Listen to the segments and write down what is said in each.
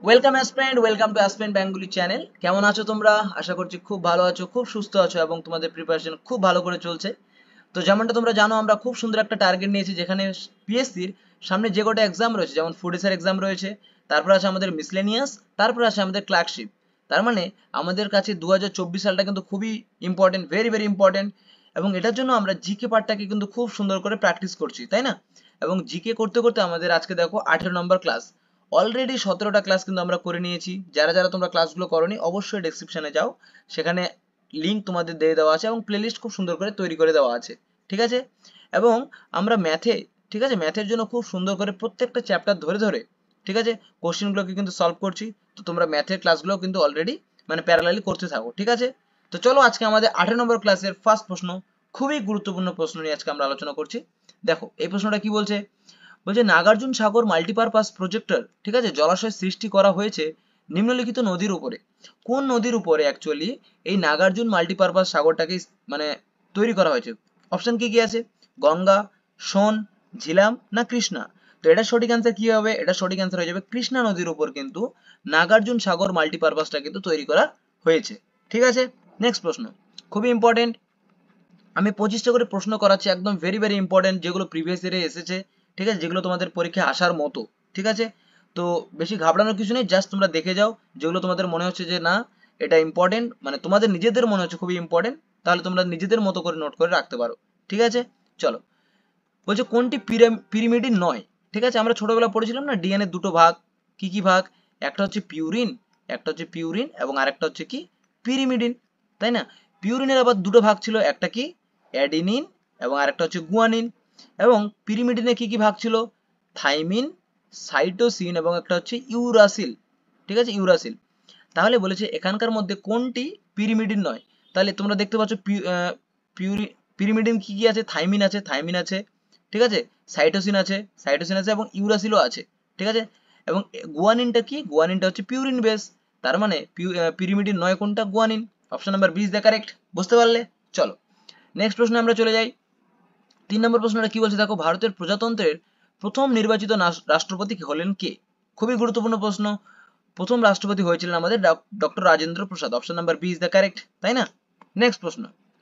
Welcome aspirant, welcome to aspirant Bengali channel. কেমন আছো তোমরা? আশা করছি খুব ভালো আছো, খুব সুস্থ আছো এবং তোমাদের প্রিপারেশন খুব ভালো করে চলছে। তো যেমনটা তোমরা জানো, আমরা খুব সুন্দর একটা টার্গেট নিয়েছি, যেখানে পিএসসির সামনে যে কটা এক্সাম রয়েছে, যেমন ফুডেসের এক্সাম রয়েছে, তারপর আছে আমাদের মিসলেনিয়াস, তারপর আছে আমাদের ক্লার্কশিপ। তার মানে আমাদের কাছে 2024 সালটা কিন্তু খুবই ইম্পর্টেন্ট, ভেরি ভেরি ইম্পর্টেন্ট। এবং এটার জন্য আমরা জিকে পার্টটাকে কিন্তু খুব সুন্দর করে প্র্যাকটিস করছি, তাই না? এবং জিকে করতে করতে আমাদের আজকে দেখো 18 নম্বর ক্লাস। অলরেডি 17টা ক্লাস কিন্তু আমরা করে নিয়েছি। যারা যারা তোমরা ক্লাসগুলো করোনি, অবশ্যই ডেসক্রিপশনে যাও, সেখানে লিঙ্ক তোমাদের দিয়ে দেওয়া আছে এবং প্লেলিস্ট খুব সুন্দর করে তৈরি করে দেওয়া আছে, ঠিক আছে? এবং আমরা ম্যাথে, ঠিক আছে, ম্যাথের জন্য খুব সুন্দর করে প্রত্যেকটা চ্যাপ্টার ধরে ধরে, ঠিক আছে, কোশ্চেনগুলোকে কিন্তু সলভ করছি। তো তোমরা ম্যাথের ক্লাসগুলো কিন্তু অলরেডি মানে প্যারালালি করতে থাকো, ঠিক আছে? তো চলো, আজকে আমাদের 18 নম্বর ক্লাসের ফার্স্ট প্রশ্ন, খুবই গুরুত্বপূর্ণ প্রশ্ন নিয়ে আজকে আমরা আলোচনা করছি। দেখো এই প্রশ্নটা কি বলছে। বলছে নাগার্জুন সাগর মাল্টিপারপাস প্রজেক্টর, ঠিক আছে, জলাশয় সৃষ্টি করা হয়েছে নিম্নলিখিত নদীর উপরে। কোন নদীর উপরে অ্যাকচুয়ালি এই নাগার্জুন মাল্টিপারপাস সাগরটাকে মানে তৈরি করা হয়েছে? অপশন কি কি আছে? গঙ্গা, সোন, ঝিলাম না কৃষ্ণা? তো এটা সঠিক অ্যান্সার কি হবে? এটা সঠিক অ্যান্সার হয়ে যাবে কৃষ্ণা নদীর উপর কিন্তু নাগার্জুন সাগর মাল্টিপারপাসটা কিন্তু তৈরি করা হয়েছে, ঠিক আছে? নেক্সট প্রশ্ন, খুবই ইম্পর্টেন্ট। আমি 25টা করে প্রশ্ন করাচ্ছি, একদম ভেরি ভেরি ইম্পর্টেন্ট, যেগুলো প্রিভিয়াস ইয়ারে এসেছে, ঠিক আছে, যেগুলো তোমাদের পরীক্ষায় আসার মতো, ঠিক আছে? তো বেশি ঘাবড়ানোর কিছু নেই, জাস্ট তোমরা দেখে যাও। যেগুলো তোমাদের মনে হচ্ছে যে না এটা ইম্পর্টেন্ট, মানে তোমাদের নিজেদের মনে হচ্ছে খুবই ইম্পর্টেন্ট, তাহলে তোমরা নিজেদের মতো করে নোট করে রাখতে পারো, ঠিক আছে? চলো, বলছে কোনটি পিরিমিডিন নয়? ঠিক আছে, আমরা ছোটবেলা পড়েছিলাম না ডিএনএ দুটো ভাগ, কি কি ভাগ? একটা হচ্ছে পিউরিন, একটা হচ্ছে পিউরিন এবং আরেকটা হচ্ছে কি পিরিমিডিন, তাই না? পিউরিনের আবার দুটো ভাগ ছিল, একটা কি অ্যাডিনিন এবং আরেকটা হচ্ছে গুয়ানিন। এবং পিরিমিডিনে কি কি ভাগ ছিল? থাইমিন, সাইটোসিন এবং একটা হচ্ছে ইউরাসিল, ঠিক আছে, ইউরাসিল। তাহলে বলেছে এখানকার মধ্যে কোনটি পিরিমিডিন নয়? তাহলে তোমরা দেখতে পাচ্ছ পিরিমিডিন কি কি আছে? থাইমিন আছে, থাইমিন আছে, ঠিক আছে, সাইটোসিন আছে, সাইটোসিন আছে এবং ইউরাসিলও আছে, ঠিক আছে? এবং গুয়ানিনটা কি? গুয়ানিনটা হচ্ছে পিউরিন বেস। তার মানে পিরিমিডিন নয় কোনটা? Guanine. Option number B is the correct. বুঝতে পারলে? চলো, নেক্সট প্রশ্নে আমরা চলে যাই। 3 নম্বর প্রশ্নটা কি বলছে দেখো, ভারতের প্রজাতন্ত্রের প্রথম নির্বাচিত রাষ্ট্রপতি হলেন কে? খুবই গুরুত্বপূর্ণ প্রশ্ন। প্রথম রাষ্ট্রপতি হয়েছিলেন আমাদের doctor Rajendra Prasad. Option number B is the correct, তাই না? নেক্সট প্রশ্ন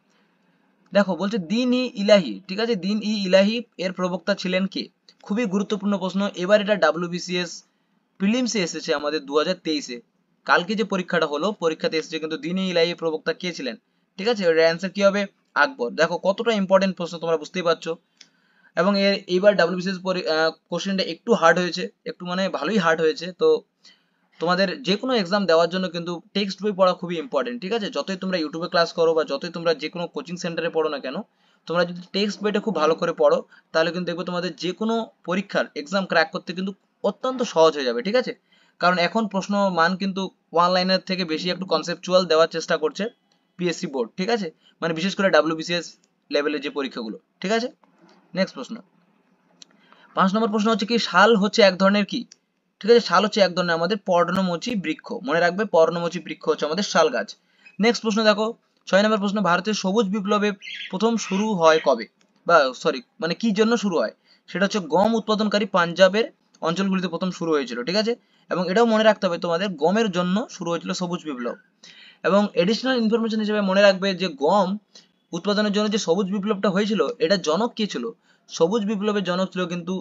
দেখো, বলছে দিন ই ইলাহি, ঠিক আছে, দিন ই ইলাহি এর প্রবক্তা ছিলেন কে? খুবই গুরুত্বপূর্ণ প্রশ্ন। এবার এটা ডাব্লিউবিসিএস প্রিলিমসে এসেছে আমাদের 2023-এ। কালকে যে পরীক্ষাটা হলো, পরীক্ষাতে এসেছে কিন্তু দিন ই ইলাহি প্রবক্তা কে ছিলেন, ঠিক আছে? এর অ্যান্সার কি হবে? আকবর। দেখো কতটা ইম্পর্টেন্ট প্রশ্ন, তোমরা বুঝতেই পারছো। এবং এইবার ডাব্লিউবিসিএস কোশ্চেনটা একটু হার্ড হয়েছে, একটু মানে ভালোই হার্ড হয়েছে। তো তোমাদের যে কোনো এক্সাম দেওয়ার জন্য কিন্তু টেক্সট বই পড়া খুবই ইম্পর্টেন্ট, ঠিক আছে? যতই তোমরা ইউটিউবে ক্লাস করো বা যতই তোমরা যে কোনো কোচিং সেন্টারে পড়ো না কেন, তোমরা যদি টেক্সট বইটা খুব ভালো করে পড়ো, তাহলে কিন্তু দেখবে তোমাদের যে কোনো পরীক্ষার এক্সাম ক্র্যাক করতে কিন্তু অত্যন্ত সহজ হয়ে যাবে, ঠিক আছে? কারণ এখন প্রশ্ন মান কিন্তু ওয়ান লাইনের থেকে বেশি একটু কনসেপচুয়াল দেওয়ার চেষ্টা করছে পিএসসি বোর্ড, ঠিক আছে? মানে বিশেষ করে ডাব্লিউবিসিএস লেভেলের যে পরীক্ষাগুলো, ঠিক আছে? নেক্সট প্রশ্ন, 5 নম্বর প্রশ্ন হচ্ছে কি শাল হচ্ছে এক ধরনের কি? ঠিক আছে, শাল হচ্ছে এক ধরনের আমাদের পর্ণমোচী বৃক্ষ। মনে রাখবে, পর্ণমোচী বৃক্ষ হচ্ছে আমাদের শাল গাছ। নেক্সট প্রশ্ন দেখো, 6 নম্বর প্রশ্ন, ভারতের সবুজ বিপ্লবে প্রথম শুরু হয় কবে? বা সরি, মানে কি জন্য শুরু হয়? সেটা হচ্ছে গম উৎপাদনকারী পাঞ্জাবের অঞ্চলগুলিতে প্রথম শুরু হয়েছিল, ঠিক আছে? এবং এটাও মনে রাখতে হবে তোমাদের, গমের জন্য শুরু হয়েছিল সবুজ বিপ্লব। এবং এডিশনাল ইনফরমেশন হিসেবে মনে রাখবে যে গম উৎপাদনের জন্য যে সবুজ বিপ্লবটা হয়েছিল, এটা জনক কে ছিল? সবুজ বিপ্লবের জনক ছিল কিন্তু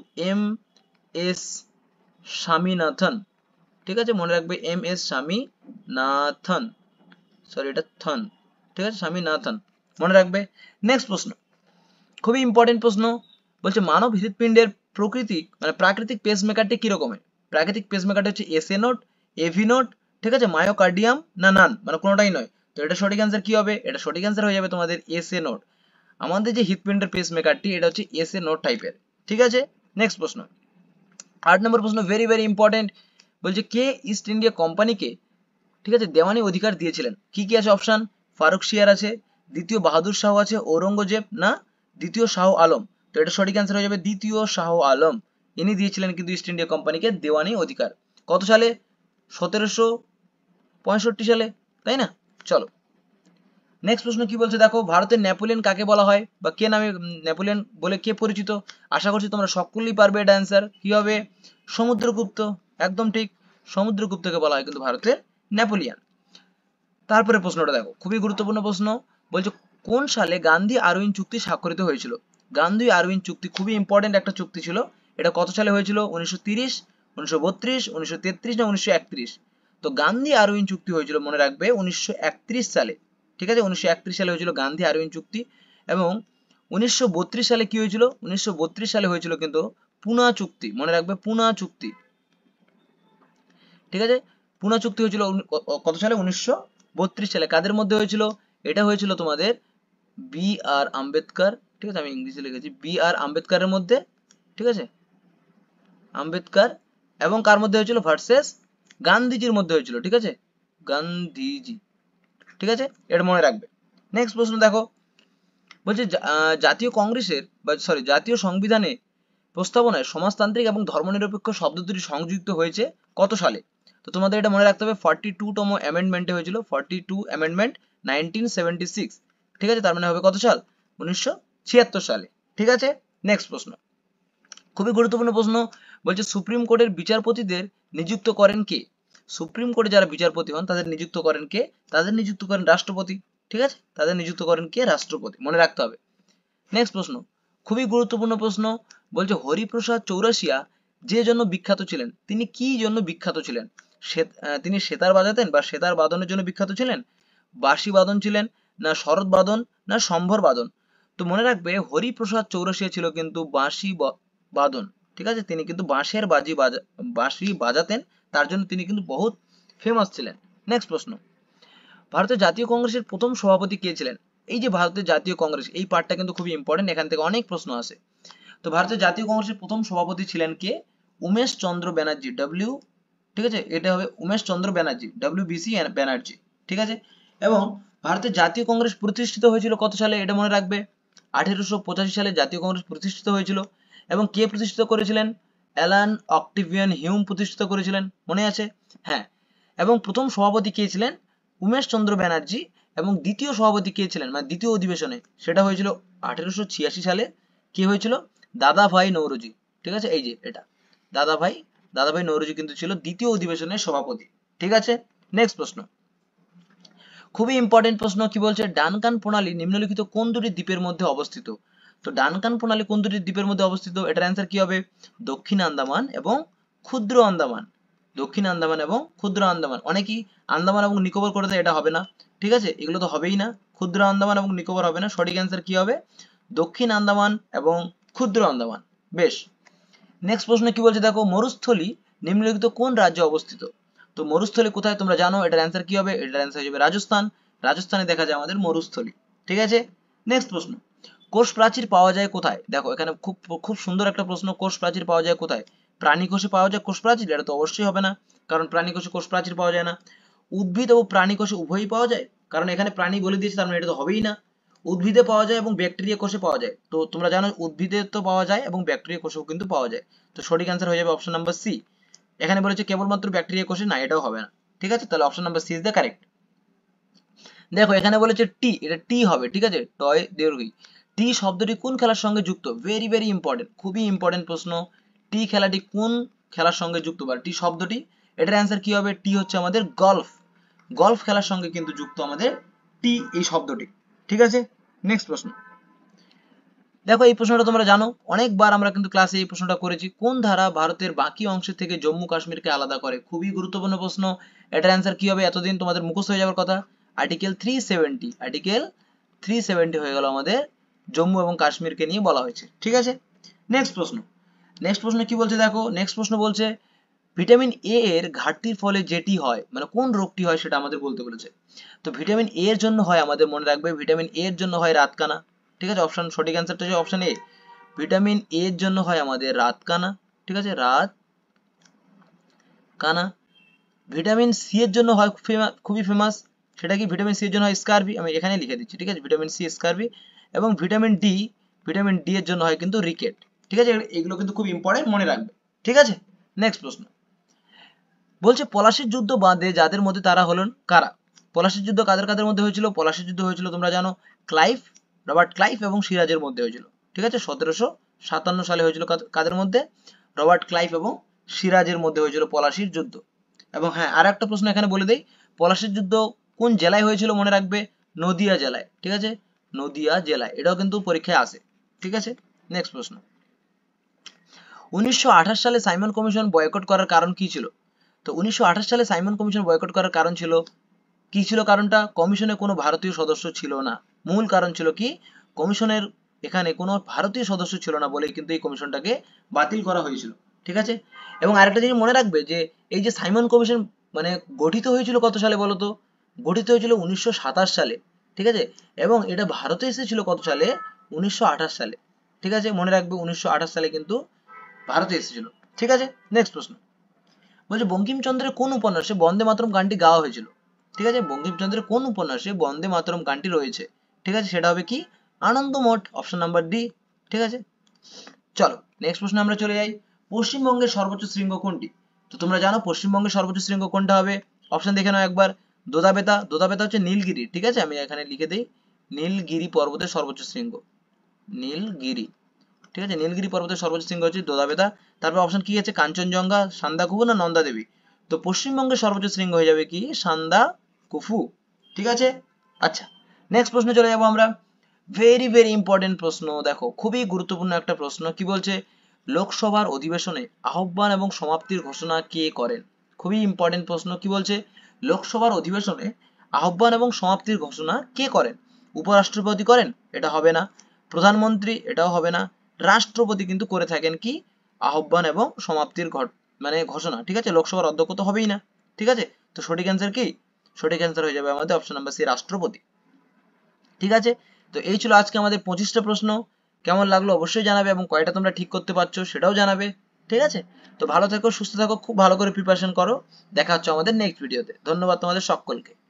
এস স্বামীনাথন, ঠিক আছে? মনে রাখবে এস স্বামীনাথন, সরি এটা থন, ঠিক আছে, স্বামীনাথন, মনে রাখবে। নেক্সট প্রশ্ন, খুবই ইম্পর্টেন্ট প্রশ্ন। বলছে মানব হৃৎপিণ্ডের প্রকৃতি মানে প্রাকৃতিক পেসমেকারটি কি রকমের? প্রাকৃতিক পেসমেকারটি হচ্ছে এসএ নোট, এভি নোট, ঠিক আছে, মায়োকার্ডিয়াম না নান, মানে কোনোটাই নয়। তো এটা সঠিক অ্যান্সার কি হবে? এটা সঠিক অ্যান্সার হয়ে যাবে তোমাদের এসএ নোট। আমাদের যে হৃৎপিণ্ডের পেসমেকারটি, এটা হচ্ছে এসএ নোট টাইপের, ঠিক আছে? নেক্সট প্রশ্ন, 8 নম্বর প্রশ্ন, ভেরি ভেরি ইম্পর্টেন্ট। বলছে কে ইস্ট ইন্ডিয়া কোম্পানিকে, ঠিক আছে, দেওয়ানি অধিকার দিয়েছিলেন? কি কি আছে অপশন? ফারুক শিয়ার আছে, দ্বিতীয় বাহাদুর শাহ আছে, ঔরঙ্গজেব না দ্বিতীয় শাহ আলম? তো এটা সঠিক অ্যান্সার হয়ে যাবে দ্বিতীয় শাহ আলম। ইনি দিয়েছিলেন কিন্তু ইস্ট ইন্ডিয়া কোম্পানিকে দেওয়ানি অধিকার। কত সালে? 1765 সালে, তাই না? চলো, নেক্সট প্রশ্ন কি বলছে দেখো, ভারতের নেপোলিয়ন কাকে বলা হয় বা কে নামে নেপোলিয়ন বলে কে পরিচিত? আশা করছি তোমরা সকলেই পারবে এটা অ্যান্সার। কি হবে? সমুদ্রগুপ্ত, একদম ঠিক। সমুদ্রগুপ্তকে বলা হয় কিন্তু ভারতের নেপোলিয়ান। তারপরে প্রশ্নটা দেখো, খুবই গুরুত্বপূর্ণ প্রশ্ন। বলছে কোন সালে গান্ধী আরউইন চুক্তি স্বাক্ষরিত হয়েছিল? গান্ধী আরউইন চুক্তি খুবই ইম্পর্টেন্ট একটা চুক্তি ছিল। এটা কত সালে হয়েছিল? 1930, 1932, 1933 না 1931? তো গান্ধী আরউইন চুক্তি হয়েছিল মনে রাখবে 1931 সালে। ঠিক আছে, 1931 সালে হয়েছিল গান্ধী আরউইন চুক্তি। এবং 1932 সালে কি হয়েছিল? 1932 সালে হয়েছিল কিন্তু পুনা চুক্তি, মনে রাখবে পুনা চুক্তি। ঠিক আছে, পুনা চুক্তি হয়েছিল কত সালে? 1932 সালে। কাদের মধ্যে হয়েছিল? এটা হয়েছিল তোমাদের বি আর আম্বেদকর, ঠিক আছে, আমি ইংলিশে লিখেছি, বি আর আম্বেদকরের মধ্যে, ঠিক আছে, আম্বেদকর এবং কার মধ্যে হয়েছিল? ভার্সেস গান্ধীজির মধ্যে হয়েছিল, ঠিক আছে, গান্ধীজি। ঠিক আছে, এটা মনে রাখবে। নেক্সট প্রশ্ন দেখো, বলছে জাতীয় কংগ্রেসের বা সরি জাতীয় সংবিধানে প্রস্তাবনায় সমাজতান্ত্রিক এবং ধর্মনিরপেক্ষ শব্দ দুটি সংযুক্ত হয়েছে কত সালে? তো তোমাদের এটা মনে রাখতে হবে 42তম অ্যামেন্ডমেন্টে হয়েছিল, 42 অ্যামেন্ডমেন্ট 1976। ঠিক আছে, তার মানে হবে কত সাল? 1976 সালে। ঠিক আছে, নেক্সট প্রশ্ন, খুবই গুরুত্বপূর্ণ প্রশ্ন। বলছে সুপ্রিম কোর্টের বিচারপতিদের নিযুক্ত করেন কে? সুপ্রিম কোর্টে যারা বিচারপতি হন তাদের নিযুক্ত করেন কে? তাদের নিযুক্ত করেন রাষ্ট্রপতি। ঠিক আছে, তাদের নিযুক্ত করেন কে? রাষ্ট্রপতি, মনে রাখতে হবে। নেক্সট প্রশ্ন, খুবই গুরুত্বপূর্ণ প্রশ্ন। বলছে হরিপ্রসাদ চৌরাশিয়া যে জন্য বিখ্যাত ছিলেন, তিনি কি জন্য বিখ্যাত ছিলেন? তিনি সেতার বাজাতেন বা সেতার বাদনের জন্য বিখ্যাত ছিলেন, বাঁশি বাদন ছিলেন, না শরৎ বাদন, না সম্ভর বাদন? তো মনে রাখবে হরিপ্রসাদ চৌরাশিয়া ছিল কিন্তু বাঁশি বাদন। ঠিক আছে, তিনি কিন্তু বাঁশি বাজাতেন, তার জন্য তিনি কিন্তু বহুত ফেমাস ছিলেন। নেক্সট প্রশ্ন, ভারতের জাতীয় কংগ্রেসের প্রথম সভাপতি কে ছিলেন? এই যে ভারতের জাতীয় কংগ্রেস, এই পার্টটা কিন্তু খুবই ইম্পর্টেন্ট, এখান থেকে অনেক প্রশ্ন আসে। তো ভারতের জাতীয় কংগ্রেসের প্রথম সভাপতি ছিলেন কে? উমেশ চন্দ্র ব্যানার্জি, ঠিক আছে, এটা হবে উমেশ চন্দ্র ব্যানার্জি, WBC ব্যানার্জি। ঠিক আছে, এবং ভারতের জাতীয় কংগ্রেস প্রতিষ্ঠিত হয়েছিল কত সালে? এটা মনে রাখবে 1885 সালে জাতীয় কংগ্রেস প্রতিষ্ঠিত হয়েছিল। এবং কে প্রতিষ্ঠিত করেছিলেন? অ্যালান অক্টিভিয়ান হিউম প্রতিষ্ঠিত করেছিলেন, মনে আছে? হ্যাঁ, এবং প্রথম সভাপতি কে ছিলেন? উমেশ চন্দ্র ব্যানার্জি। এবং দ্বিতীয় সভাপতি কে ছিলেন মানে দ্বিতীয় অধিবেশনে, সেটা হয়েছিল 1886 সালে। কে হয়েছিল? দাদাভাই নৌরোজি। ঠিক আছে, এই যে এটা দাদাভাই নৌরোজি কিন্তু ছিল দ্বিতীয় অধিবেশনের সভাপতি। ঠিক আছে, নেক্সট প্রশ্ন, খুবই ইম্পর্টেন্ট প্রশ্ন। কি বলছে? ডানকান প্রণালী নিম্নলিখিত কোন দুটি দ্বীপের মধ্যে অবস্থিত? তো ডানকান প্রণালী কোন দুটি দ্বীপের মধ্যে অবস্থিত? এটার অ্যান্সার কি হবে? দক্ষিণ আন্দামান এবং ক্ষুদ্র আন্দামান। দক্ষিণ আন্দামান এবং ক্ষুদ্র আন্দামান। অনেকেই আন্দামান এবং নিকোবর করে দেয়, এটা হবে না। ঠিক আছে, এগুলো তো হবেই না, ক্ষুদ্র আন্দামান এবং নিকোবর হবে না। সঠিক অ্যান্সার কি হবে? দক্ষিণ আন্দামান এবং ক্ষুদ্র আন্দামান। বেশ, নেক্সট প্রশ্ন কি বলছে দেখো, মরুস্থলী নিম্নলিখিত কোন রাজ্যে অবস্থিত? তো মরুস্থলী কোথায় তোমরা জানো, এটার অ্যান্সার কি হবে? এটার অ্যান্সার হবে রাজস্থান। রাজস্থানে দেখা যায় আমাদের মরুস্থলী। ঠিক আছে, নেক্সট প্রশ্ন, কোষ প্রাচীর পাওয়া যায় কোথায়? দেখো এখানে খুব খুব সুন্দর একটা প্রশ্ন, কোষ প্রাচীর পাওয়া যায় কোথায়? প্রাণী কোষে পাওয়া যায় কোষ প্রাচীর? এটা তো অবশ্যই হবে না, কারণ প্রাণী কোষে কোষ প্রাচীর পাওয়া যায় না। উদ্ভিদ ও প্রাণী কোষে উভয়ই পাওয়া যায়, কারণ এখানে প্রাণী বলে দিয়েছে, তার মানে এটা তো হবেই না। উদ্ভিদে পাওয়া যায় এবং ব্যাকটেরিয়া কোষে পাওয়া যায়। তো তোমরা জানো উদ্ভিদে তো পাওয়া যায় এবং ব্যাকটেরিয়া কোষেও কিন্তু পাওয়া যায়। তো সঠিক অ্যান্সার হয়ে যাবে অপশন নাম্বার সি। এখানে বলেছে কেবলমাত্র ব্যাকটেরিয়া কোষে, না, এটাও হবে না। ঠিক আছে, তাহলে option number C is the correct. দেখো এখানে বলেছে টি, এটা টি হবে। ঠিক আছে, টয় দীর্ঘই। টি শব্দটি কোন খেলার সঙ্গে যুক্ত? ভেরি ভেরি ইম্পর্টেন্ট, খুবই ইম্পর্টেন্ট প্রশ্ন। টি খেলাটি কোন খেলার সঙ্গে যুক্ত বা টি শব্দটি? এটার অ্যান্সার কি হবে? টি হচ্ছে আমাদের গলফ। গলফ খেলার সঙ্গে কিন্তু যুক্ত আমাদের টি এই শব্দটি। ঠিক আছে, নেক্সট প্রশ্ন, দেখো এই প্রশ্নটা তোমরা জানো, অনেকবার আমরা কিন্তু ক্লাসে এই প্রশ্নটা করেছি। কোন ধারা ভারতের বাকি অংশের থেকে জম্মু কাশ্মীরকে আলাদা করে? খুবই গুরুত্বপূর্ণ প্রশ্ন। এটার অ্যান্সার কি হবে? এতদিন তোমাদের মুখস্থ হয়ে যাওয়ার কথা, আর্টিকেল 370। আর্টিকেল 370 হয়ে গেল আমাদের, জম্মু এবং কাশ্মীরকে নিয়ে বলা হয়েছে। ঠিক আছে, নেক্সট প্রশ্ন, নেক্সট প্রশ্ন কি বলছে দেখো, নেক্সট প্রশ্ন বলছে ভিটামিন এ এর ঘাটতির ফলে যেটি হয়, মানে কোন রোগটি হয় সেটা আমাদের বলতে বলেছে। তো ভিটামিন এ এর জন্য হয়, আমাদের মনে রাখবে ভিটামিন এ এর জন্য হয় রাতকানা। ঠিক আছে, অপশন সঠিক অ্যান্সারটা হচ্ছে অপশন এ, ভিটামিন এ এর জন্য হয় আমাদের রাতকানা। ঠিক আছে, রাত কানা। ভিটামিন সি এর জন্য হয় খুবই ফেমাস, সেটা কি? ভিটামিন সি এর জন্য হয় স্কারবি, আমি এখানে লিখে দিচ্ছি। ঠিক আছে, ভিটামিন সি স্কারবি। এবং ভিটামিন ডি এর জন্য হয় কিন্তু রিকেট। ঠিক আছে, এগুলো কিন্তু খুব ইম্পর্টেন্ট, মনে রাখবে। ঠিক আছে, নেক্সট প্রশ্ন, বলছে পলাশির যুদ্ধ বাদে যাদের মধ্যে তারা হলেন কারা? পলাশির যুদ্ধ কাদের কাদের মধ্যে হয়েছিল? পলাশির যুদ্ধ হয়েছিল তোমরা জানো রবার্ট ক্লাইভ এবং সিরাজের মধ্যে হয়েছিল। ঠিক আছে, 1757 সালে হয়েছিল কাদের মধ্যে? রবার্ট ক্লাইভ এবং সিরাজের মধ্যে হয়েছিল পলাশির যুদ্ধ। এবং হ্যাঁ, আর একটা প্রশ্ন এখানে বলে দেই, পলাশীর যুদ্ধ কোন জেলায় হয়েছিল মনে রাখবে, নদিয়া জেলায়, ঠিক আছে, নদিয়া জেলায়, এটাও কিন্তু পরীক্ষায় আসে, ঠিক আছে। নেক্সট প্রশ্ন, 1928 সালে সাইমন কমিশন বয়কট করার কারণ কি ছিল? তো 1928 সালে সাইমন কমিশন বয়কট করার কারণ ছিল, কি ছিল কারণটা, কমিশনে কোনো ভারতীয় সদস্য ছিল না। মূল কারণ ছিল কি, কমিশনের এখানে কোনো ভারতীয় সদস্য ছিল না বলেই কিন্তু এই কমিশনটাকে বাতিল করা হয়েছিল, ঠিক আছে। এবং আরেকটা জিনিস মনে রাখবে যে এই যে সাইমন কমিশন মানে গঠিত হয়েছিল কত সালে বলো তো, গঠিত হয়েছিল 1927 সালে, ঠিক আছে। এবং এটা ভারতে এসেছিল কত সালে, 1928 সালে, ঠিক আছে, মনে রাখবে 1928 সালে কিন্তু ভারতে এসেছিল, ঠিক আছে। নেক্সট প্রশ্ন, বলছে বঙ্কিমচন্দ্রের কোন উপন্যাসে বন্দে মাতরম গানটি গাওয়া হয়েছিল, ঠিক আছে, বঙ্কিমচন্দ্রের কোন উপন্যাসে বন্দে মাতরম গানটি রয়েছে, ঠিক আছে, সেটা হবে কি, আনন্দমঠ, অপশন নাম্বার ডি, ঠিক আছে। চলো নেক্সট প্রশ্নে আমরা চলে যাই, পশ্চিমবঙ্গের সর্বোচ্চ শৃঙ্গ কোনটি? তো তোমরা জানো পশ্চিমবঙ্গের সর্বোচ্চ শৃঙ্গ কোনটা হবে, অপশন দেখে নাও একবার, দোদাবেতা, দোদাবেতা হচ্ছে নীলগিরি, ঠিক আছে, আমি এখানে লিখে দিই, নীলগিরি পর্বতের সর্বোচ্চ শৃঙ্গ, নীলগিরি, ঠিক আছে, নীলগিরি পর্বতের সর্বোচ্চ শৃঙ্গ হচ্ছে দোদাবেতা। তারপর অপশন কি আছে, কাঞ্চনজঙ্ঘা, সান্দাকুফু না নন্দা দেবী? তো পশ্চিমবঙ্গের সর্বোচ্চ শৃঙ্গ হয়ে যাবে কি, সান্দাকুফু, ঠিক আছে। আচ্ছা, নেক্সট প্রশ্নে চলে যাবো আমরা, ভেরি ভেরি ইম্পর্টেন্ট প্রশ্ন, দেখো খুবই গুরুত্বপূর্ণ একটা প্রশ্ন, কি বলছে, লোকসভার অধিবেশনে আহ্বান এবং সমাপ্তির ঘোষণা কে করেন? খুবই ইম্পর্টেন্ট প্রশ্ন, কি বলছে, লোকসভার অধিবেশনে আহ্বান এবং সমাপ্তির ঘোষণা কে করেন? উপরাষ্ট্রপতি করেন? এটা হবে না। প্রধানমন্ত্রী? এটাও হবে না। রাষ্ট্রপতি কিন্তু করে থাকেন কি, আহ্বান এবং সমাপ্তির মানে ঘোষণা, ঠিক আছে, লোকসভার অধ্যক্ষ তো হবেই না, ঠিক আছে। তো সঠিক অ্যান্সার কি, সঠিক অ্যান্সার হয়ে যাবে আমাদের অপশন নাম্বার সি, রাষ্ট্রপতি, ঠিক আছে। তো এই ছিল আজকে আমাদের 25টা প্রশ্ন, কেমন লাগলো অবশ্যই জানাবে, এবং কয়টা তোমরা ঠিক করতে পারছো সেটাও জানাবে, ঠিক আছে। তো ভালো থেকো, সুস্থ থাকো, খুব ভালো করে প্রিপারেশন করো, দেখা হচ্ছে আমাদের নেক্সট ভিডিওতে, ধন্যবাদ তোমাদের সকলকে।